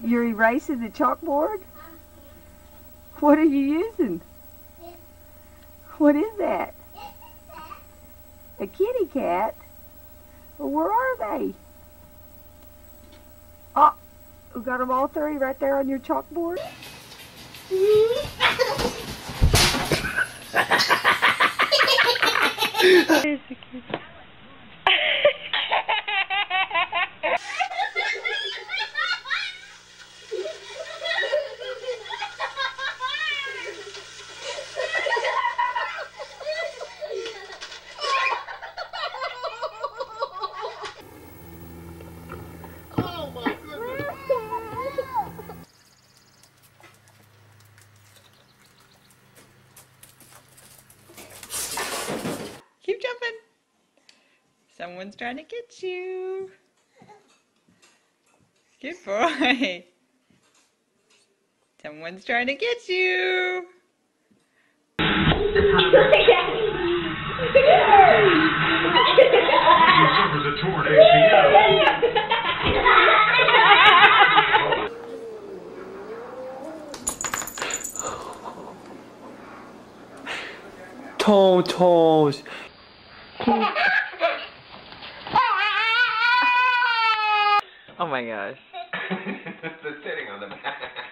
You're erasing the chalkboard? What are you using? What is that? A kitty cat? Well, where are they? Oh, we got them all three right there on your chalkboard? There's the kitty. Keep jumping. Someone's trying to get you. Good boy. Someone's trying to get you. Toes. Oh my gosh. The sitting on the back.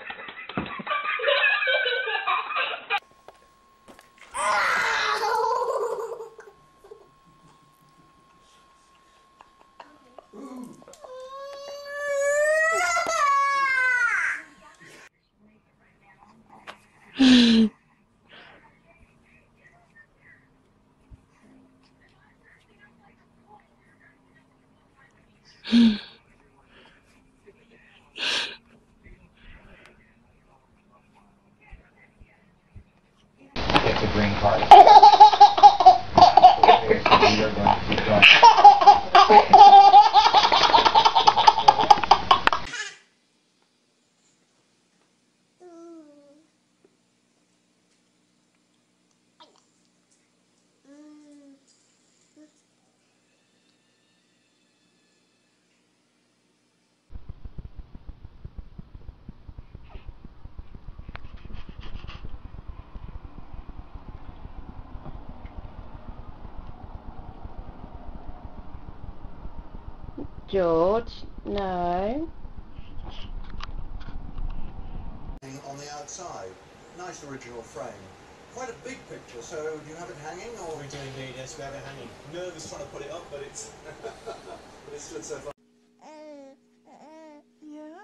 Get the green card. We are going to keep going. George, no. On the outside, nice original frame. Quite a big picture, so do you have it hanging or? We do indeed, yes, we have it hanging. Nervous trying to put it up, but it's but it's stood so far. Yeah?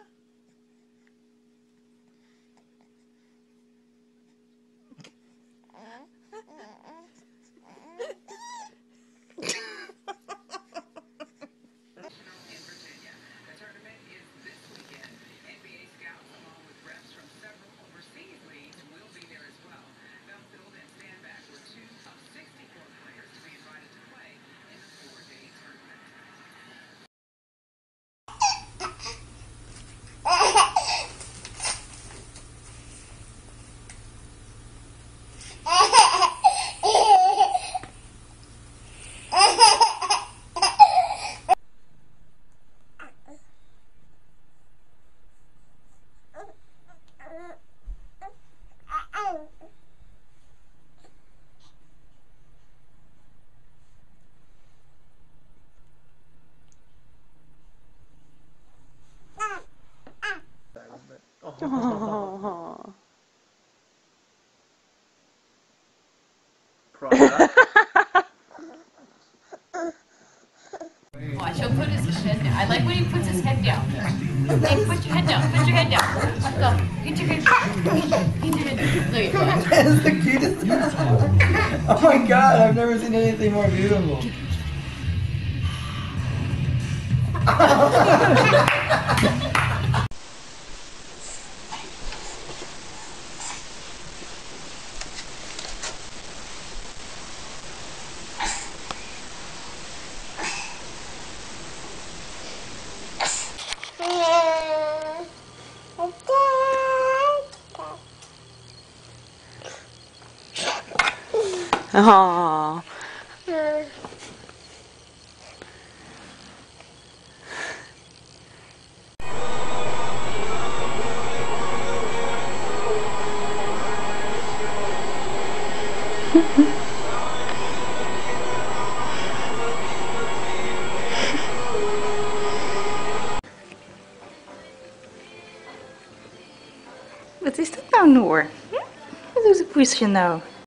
Oh. Watch, he'll put his head down. I like when he puts his head down. Hey, put your head down. Put your head down. Go. Get your head down. Get your head down. There you go. That's the cutest. Oh my god, I've never seen anything more beautiful. Aww. Wat is dat nou, Noor? Wat doet het poesje nou?